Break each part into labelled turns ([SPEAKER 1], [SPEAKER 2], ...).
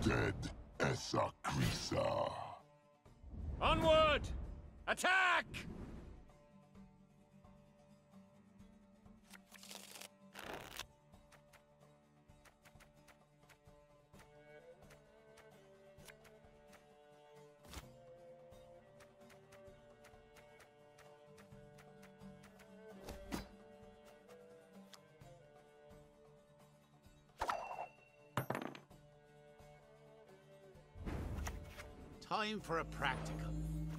[SPEAKER 1] dead, Esakrisa.
[SPEAKER 2] Onward! Attack!
[SPEAKER 3] Time for a practical.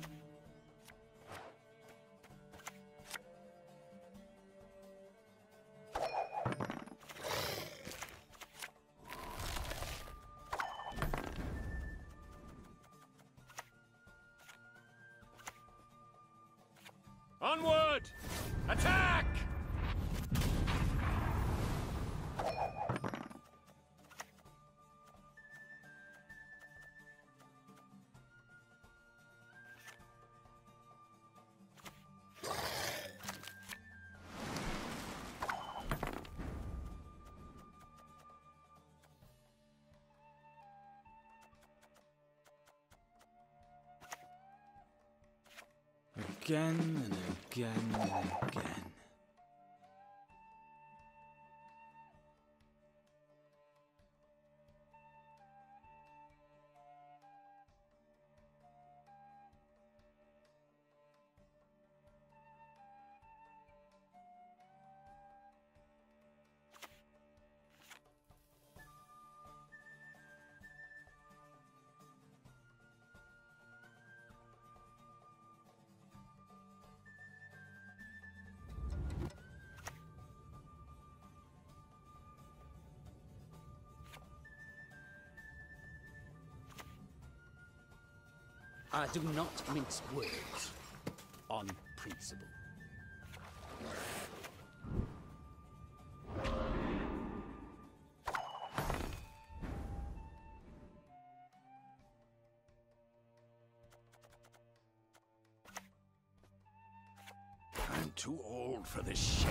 [SPEAKER 2] Onward! Attack!
[SPEAKER 4] Again and again and again.
[SPEAKER 3] I do not mince words on principle. I'm too old for this shit.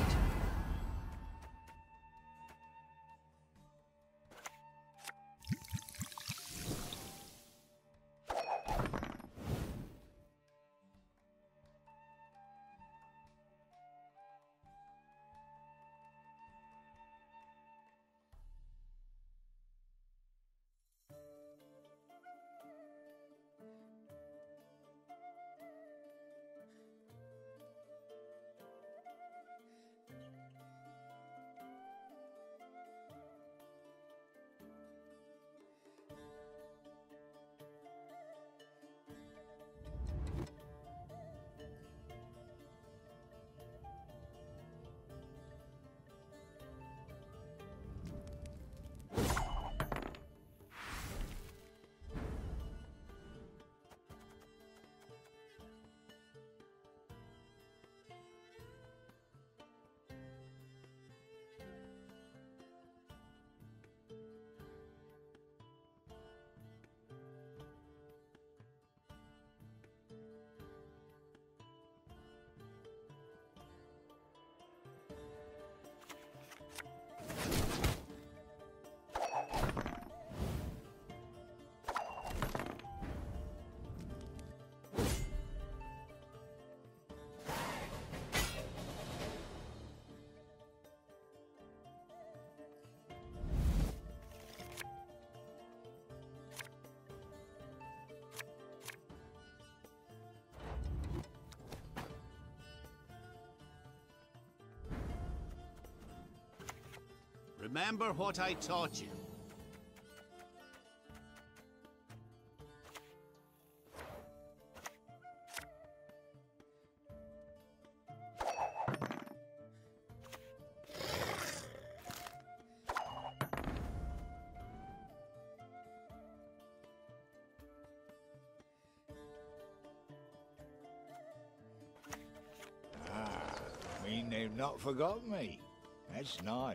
[SPEAKER 3] Remember what I taught you.
[SPEAKER 5] I mean, they've not forgotten me. That's nice.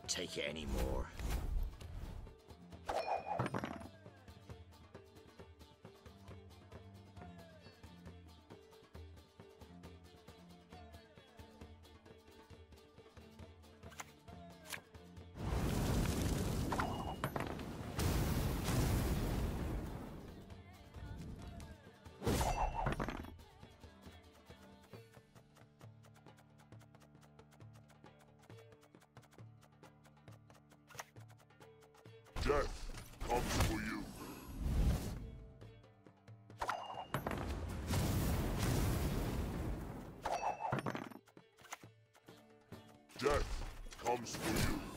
[SPEAKER 6] Can't take it anymore.
[SPEAKER 1] Death comes for you. Death comes for you.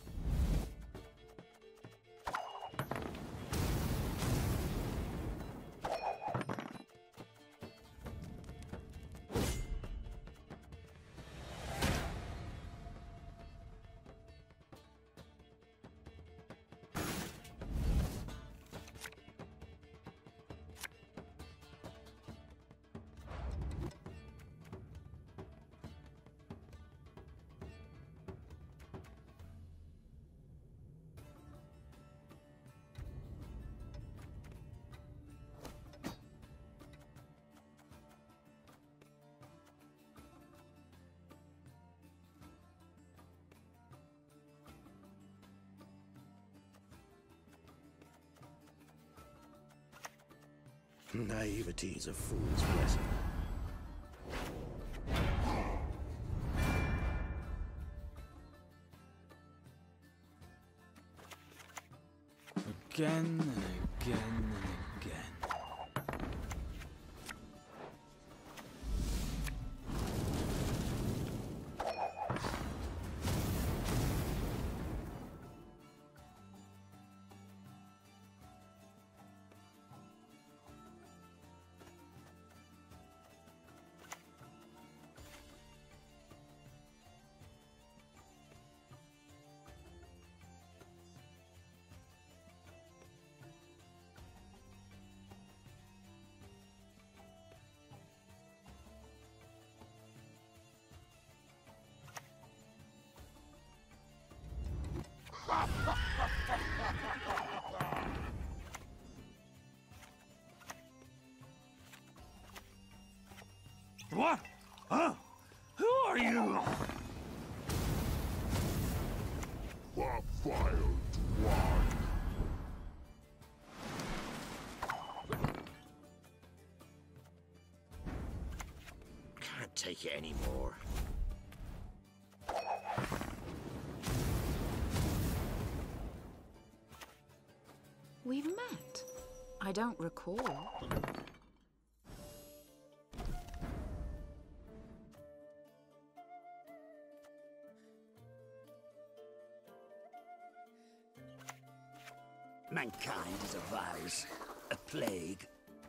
[SPEAKER 3] Naivety is a fool's blessing.
[SPEAKER 4] Again and again and again.
[SPEAKER 3] What? Huh? Who are you?
[SPEAKER 1] Fire one.
[SPEAKER 6] Can't take it anymore.
[SPEAKER 7] We've met. I don't recall.
[SPEAKER 3] Mankind is a virus, a plague.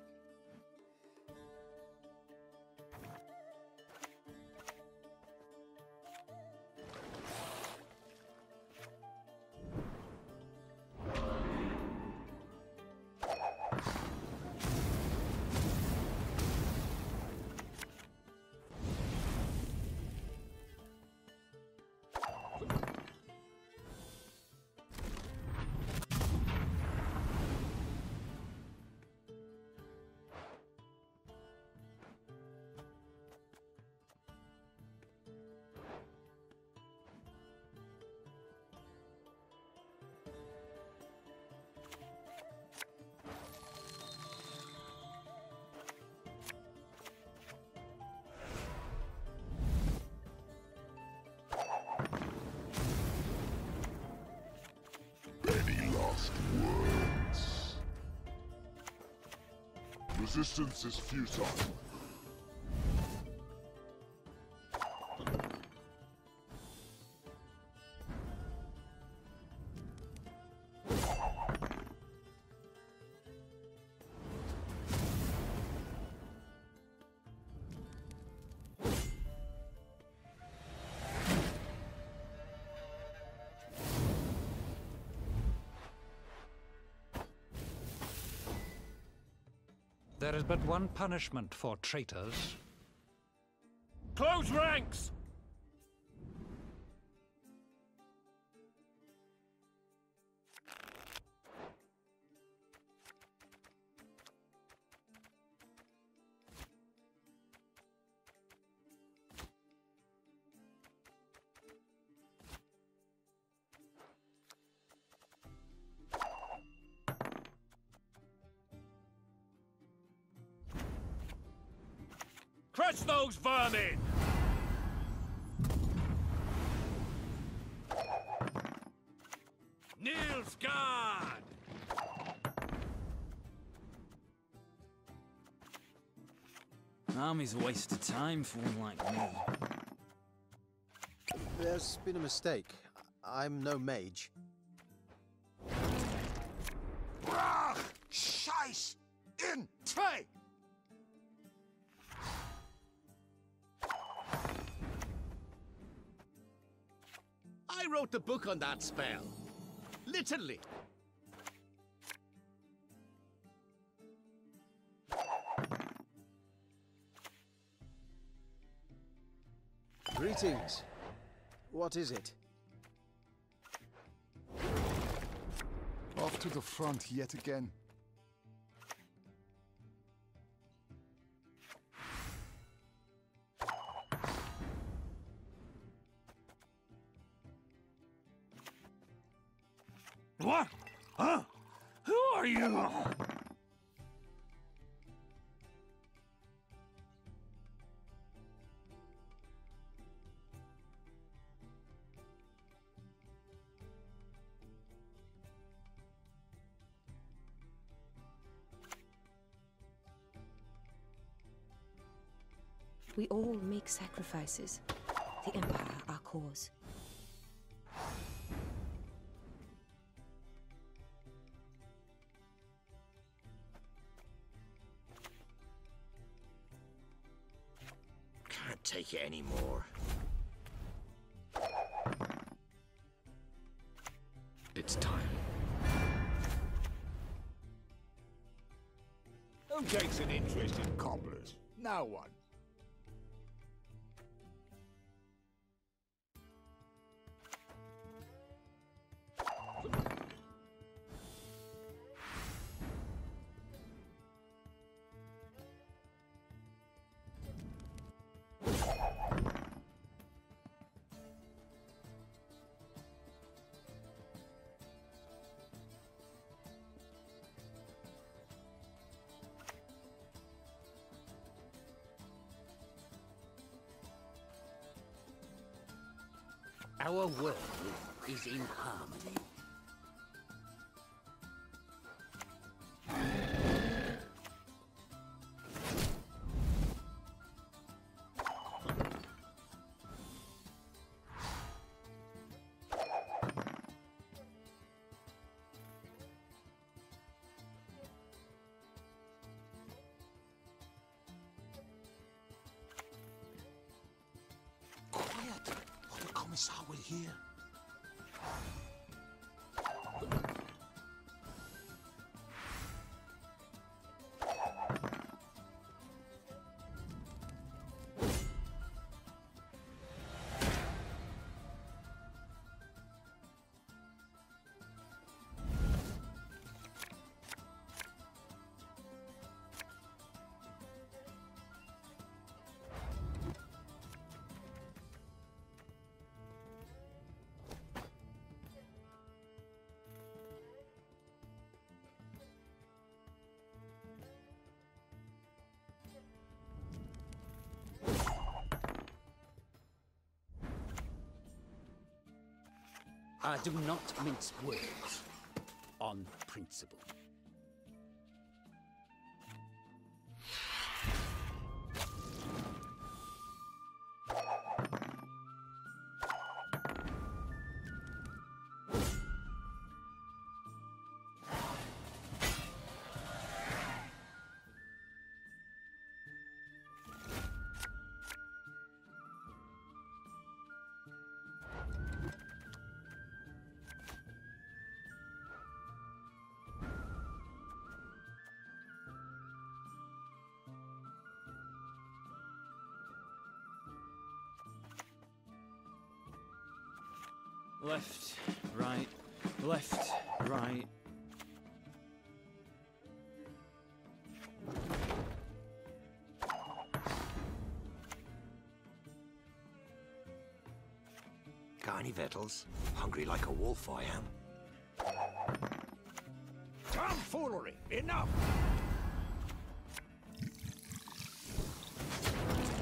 [SPEAKER 1] Words. Resistance is futile.
[SPEAKER 8] There is but one punishment for traitors.
[SPEAKER 2] Close ranks! Crush those vermin! Nilfgaard!
[SPEAKER 4] An army's a waste of time for one like me.
[SPEAKER 9] There's been a mistake. I'm no mage.
[SPEAKER 5] Brach! Scheiß! In! Zwei!
[SPEAKER 3] I wrote the book on that spell. Literally.
[SPEAKER 9] Greetings. What is it?
[SPEAKER 1] Off to the front yet again.
[SPEAKER 2] What? Huh? Who are you?
[SPEAKER 10] We all make sacrifices. The Empire, our cause.
[SPEAKER 6] Can't take it anymore.
[SPEAKER 3] It's time.
[SPEAKER 5] Who takes an interest in cobblers? No one.
[SPEAKER 3] Our world is in harmony.
[SPEAKER 5] Quiet, or the Commissar will hear.
[SPEAKER 3] I do not mince words on principle.
[SPEAKER 4] Left, right, left, right.
[SPEAKER 6] Got any victuals? Hungry like a wolf, I am.
[SPEAKER 5] Tomfoolery! Enough!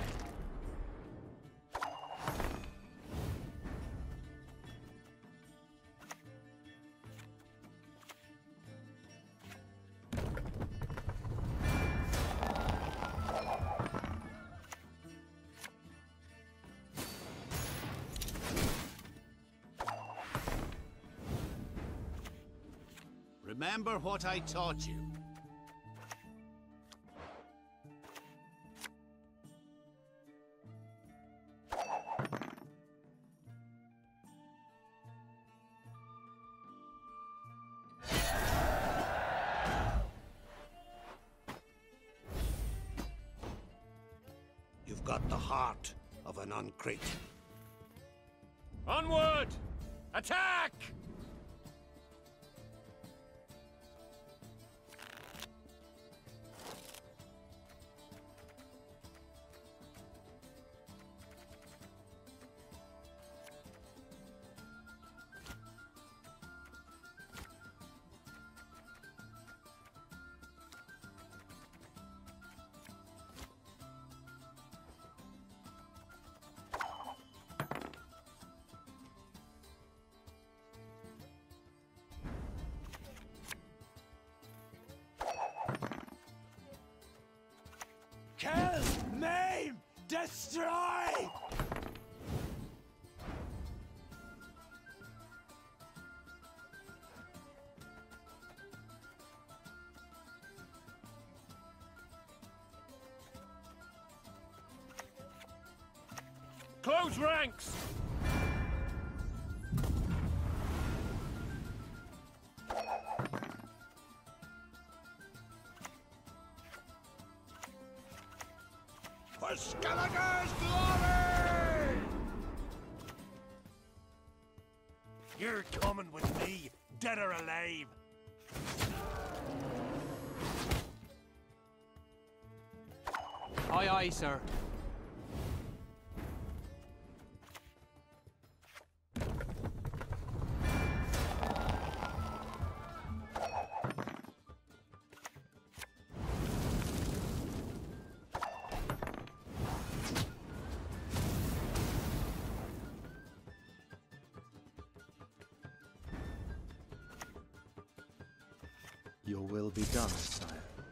[SPEAKER 3] Remember what I taught you.
[SPEAKER 6] You've got the heart of an uncretin.
[SPEAKER 2] Onward! Attack! Kill! Maim! Destroy! Close ranks!
[SPEAKER 6] For Skellige's glory!
[SPEAKER 2] You're coming with me, dead or alive.
[SPEAKER 4] Aye, aye, sir.
[SPEAKER 9] Your will be done, sire.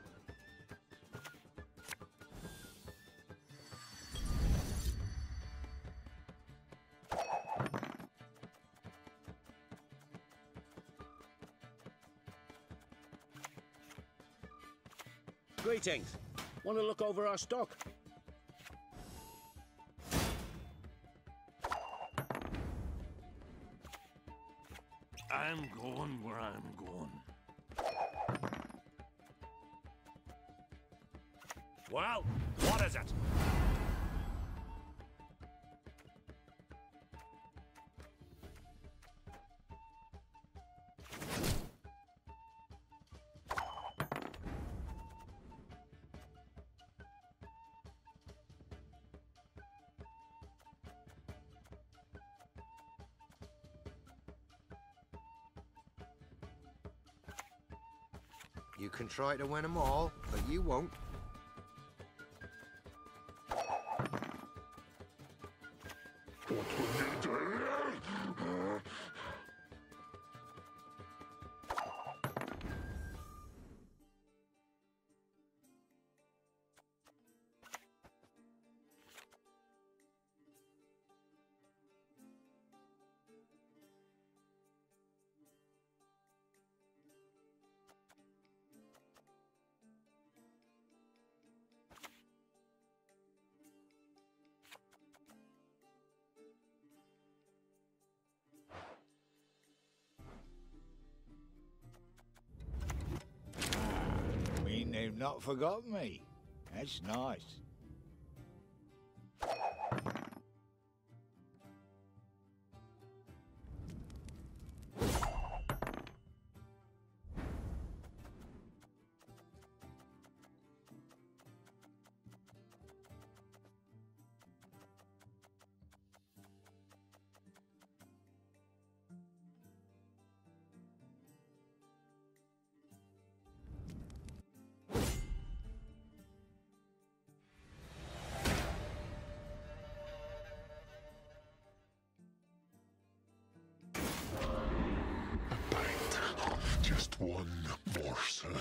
[SPEAKER 3] Greetings. Want to look over our stock?
[SPEAKER 2] I'm going where I'm going. Well, what is it?
[SPEAKER 6] You can try to win them all, but you won't.
[SPEAKER 5] Mean they've not forgotten me. That's nice.
[SPEAKER 1] Just one morsel.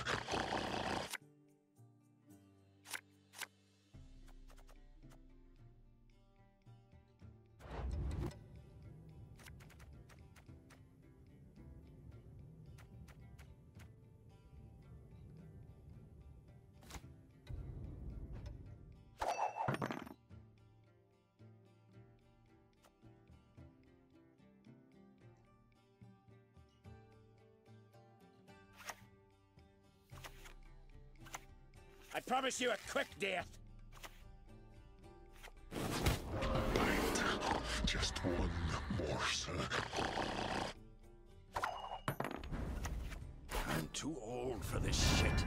[SPEAKER 2] promise you a quick death.
[SPEAKER 1] Just one morsel.
[SPEAKER 2] I'm too old for this shit.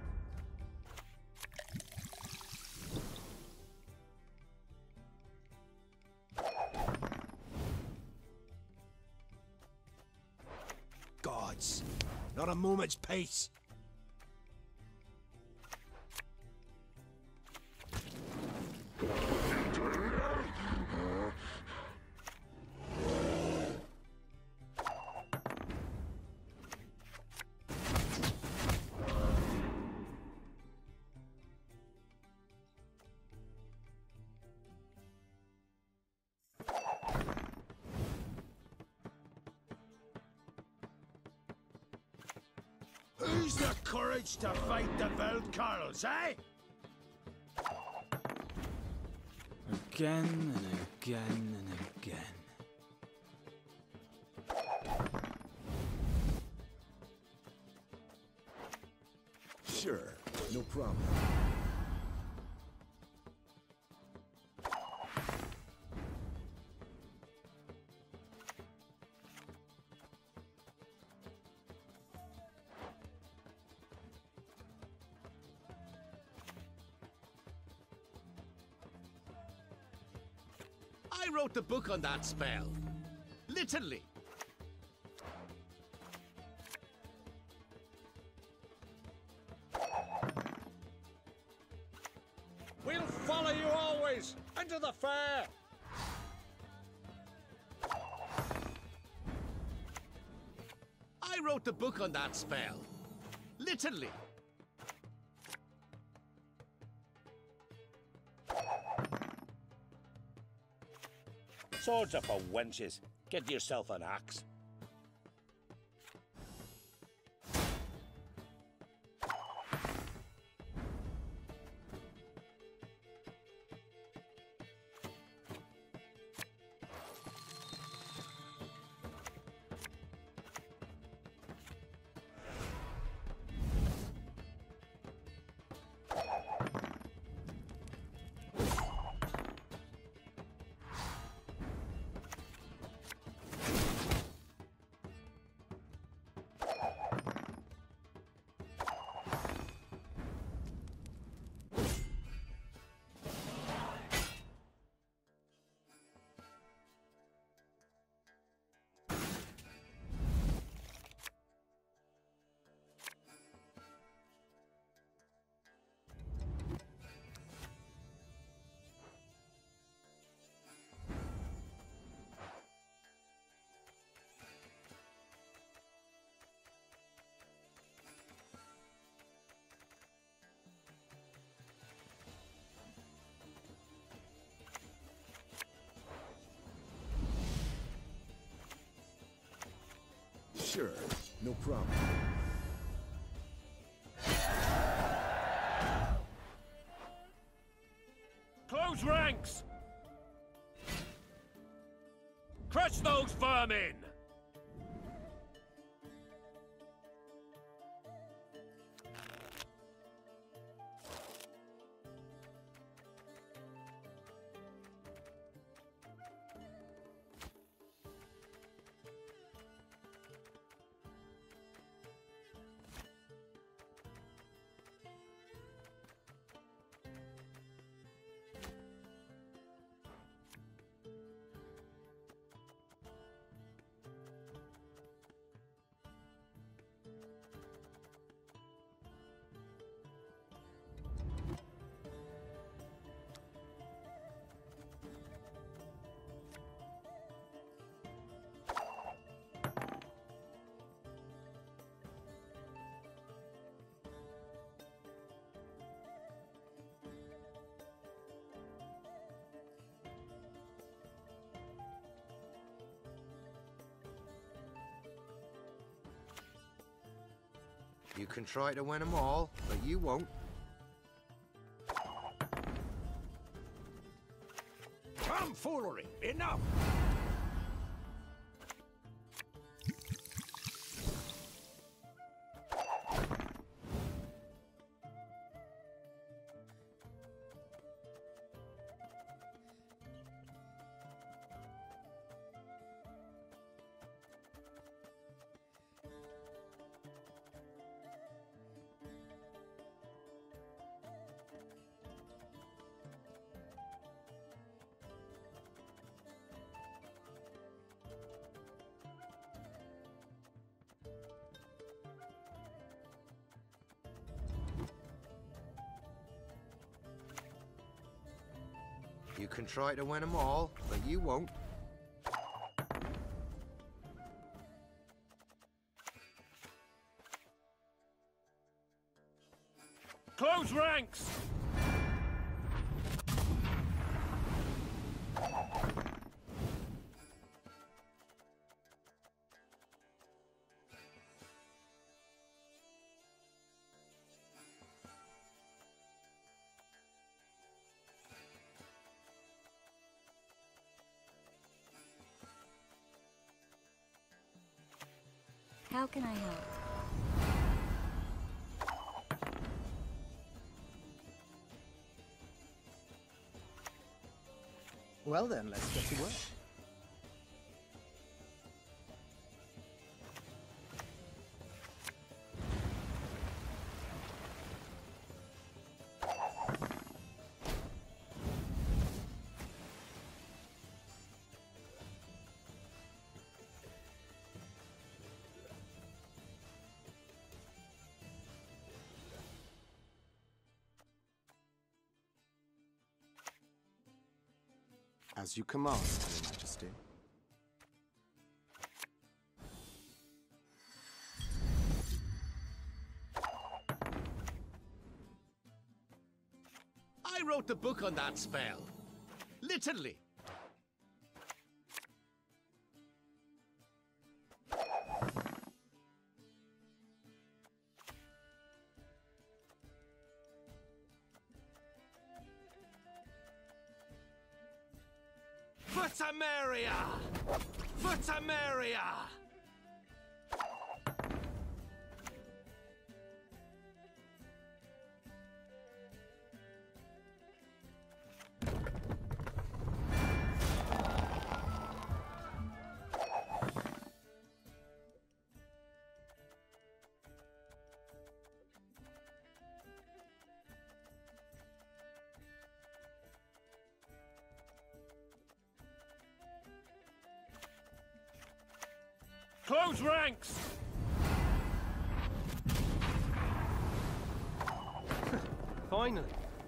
[SPEAKER 6] Gods, not a moment's peace.
[SPEAKER 2] Who's the courage to fight the Veld Carls, eh?
[SPEAKER 4] Again and again and again.
[SPEAKER 6] Sure, no problem.
[SPEAKER 3] I wrote the book on that spell. Literally.
[SPEAKER 2] We'll follow you always, into the fair.
[SPEAKER 3] I wrote the book on that spell. Literally.
[SPEAKER 2] Swords are for wenches. Get yourself an axe.
[SPEAKER 6] Sure, no problem.
[SPEAKER 2] Close ranks! Crush those vermin!
[SPEAKER 6] You can try to win them all, but you won't.
[SPEAKER 2] Tomfoolery! Enough!
[SPEAKER 6] You can try to win them all, but you won't.
[SPEAKER 2] Close ranks!
[SPEAKER 10] How can I help?
[SPEAKER 9] Well then, let's get to work.
[SPEAKER 1] As you command, Your Majesty.
[SPEAKER 3] I wrote the book on that spell. Literally. For Samaria! For Samaria!
[SPEAKER 2] Close ranks!
[SPEAKER 9] Finally.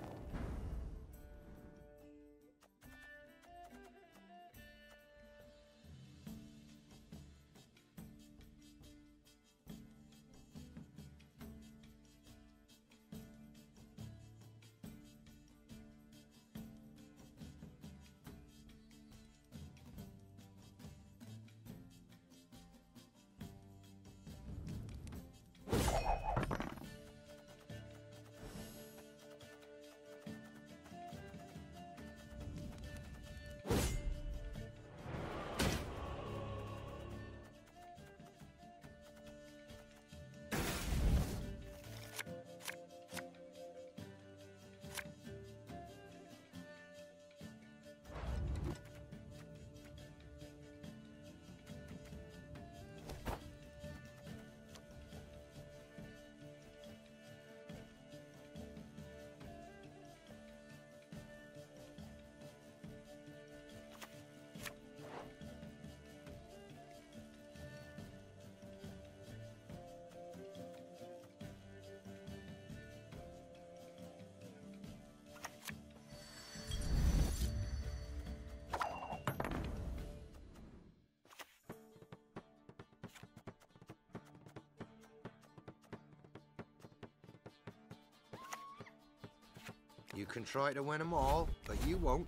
[SPEAKER 6] You can try to win them all, but you won't.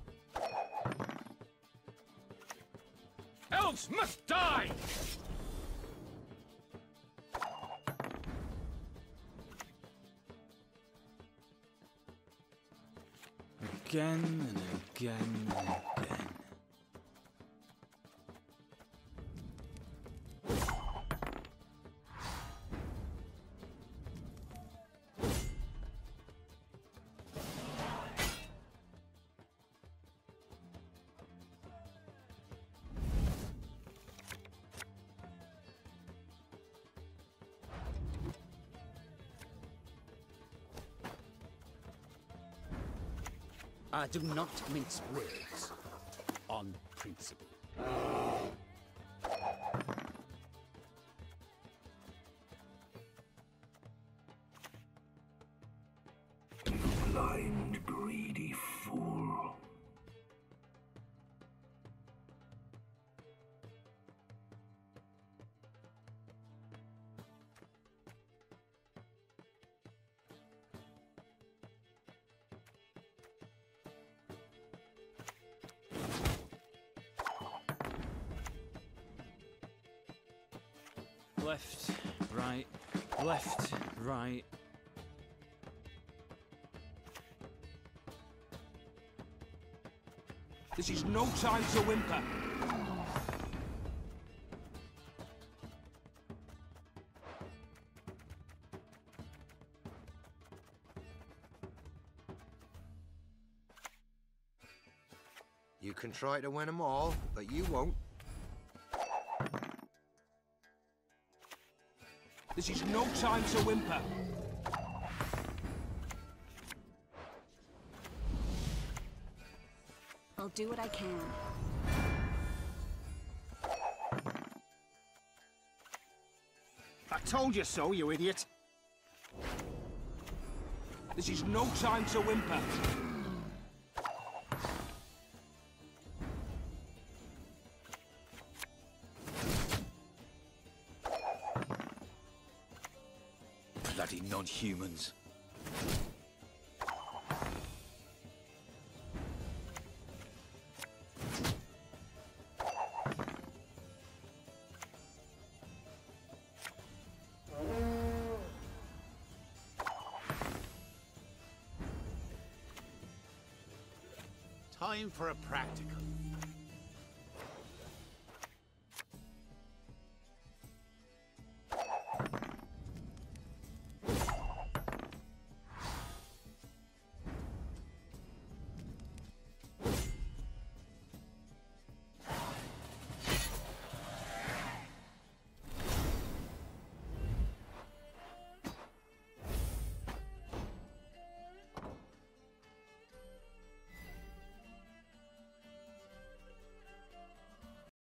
[SPEAKER 2] Elves must die!
[SPEAKER 4] Again and again and again.
[SPEAKER 3] I do not mince words on principle.
[SPEAKER 11] Blind, greedy fool.
[SPEAKER 4] Left, right, left, right.
[SPEAKER 2] This is no time to whimper.
[SPEAKER 6] You can try to win them all, but you won't.
[SPEAKER 2] This is no time to whimper.
[SPEAKER 10] I'll do what I can.
[SPEAKER 3] I told you so, you idiot.
[SPEAKER 2] This is no time to whimper.
[SPEAKER 5] Bloody non-humans.
[SPEAKER 3] Time for a practical.